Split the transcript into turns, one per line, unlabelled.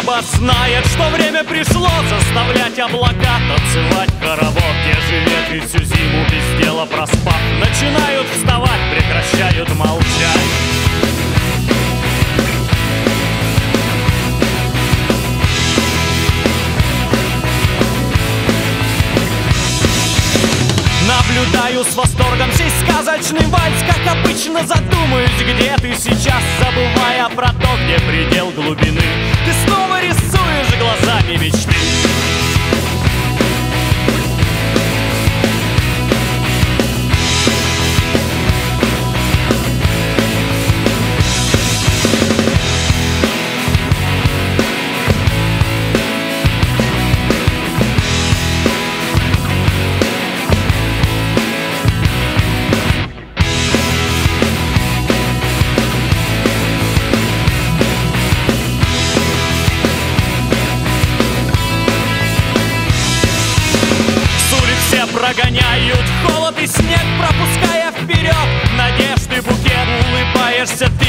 Небо знает, что время пришло заставлять облака танцевать хоровод. Где же ветви всю зиму без дела проспав, начинают вставать, прекращают молчать. Наблюдаю с восторгом сей сказочный вальс, как обычно задумаюсь, где ты сейчас, забывая про то, где предел глубины. Ты снова рисуешь глазами мечты. Прогоняют холод и снег, пропуская вперед надежды букет. Улыбаешься